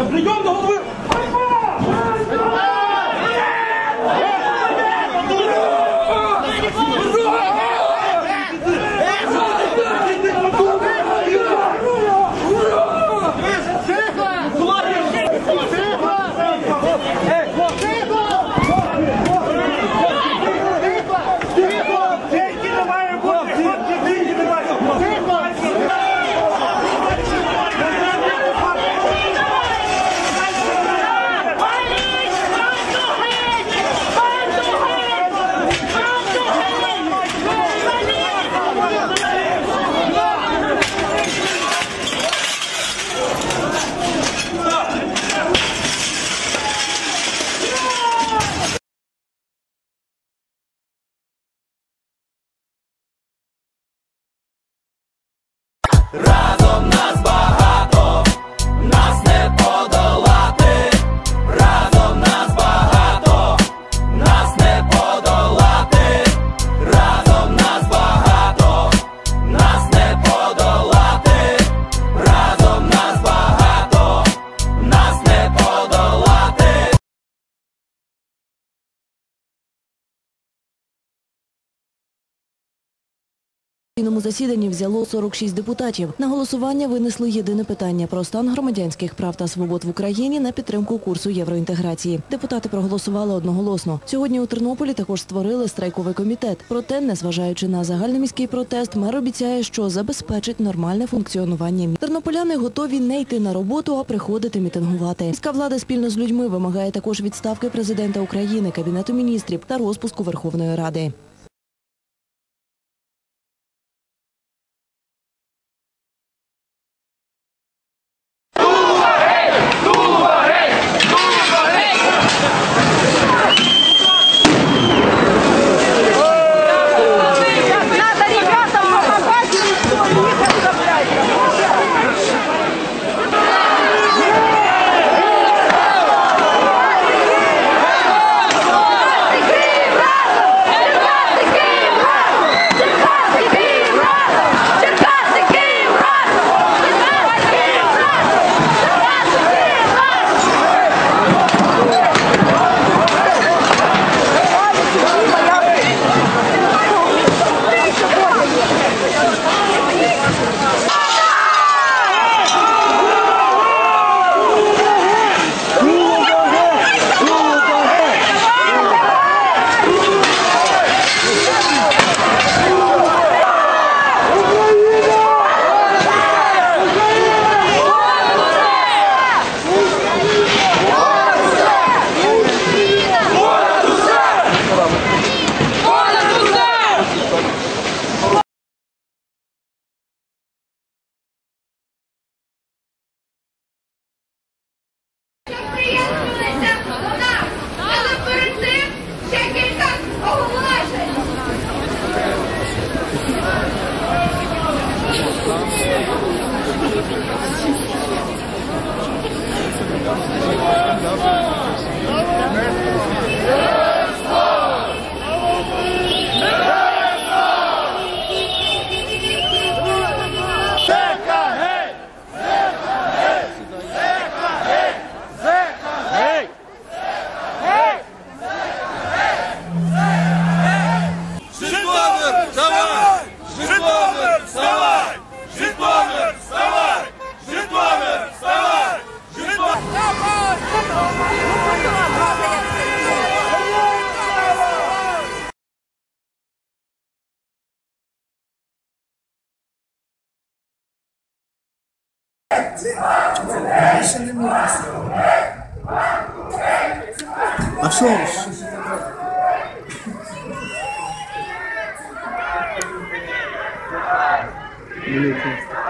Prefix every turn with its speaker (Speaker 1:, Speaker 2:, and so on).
Speaker 1: Прийом до голови!
Speaker 2: Разом нас багато, нас не подолати. Разом нас багато, нас не подолати. Разом нас багато, нас не подолати. Разом нас багато, нас не подолати.
Speaker 3: На засіданні взяло 46 депутатів. На голосування винесли єдине питання про стан громадянських прав та свобод в Україні на підтримку курсу євроінтеграції. Депутати проголосували одноголосно. Сьогодні у Тернополі також створили страйковий комітет. Проте, незважаючи на загальноміський протест, мер обіцяє, що забезпечить нормальне функціонування. Тернополяни готові не йти на роботу, а приходити мітингувати. Міська влада спільно з людьми вимагає також відставки президента України, Кабінету міністрів та розпуску Верховної Ради.
Speaker 4: А що ж? Минуту.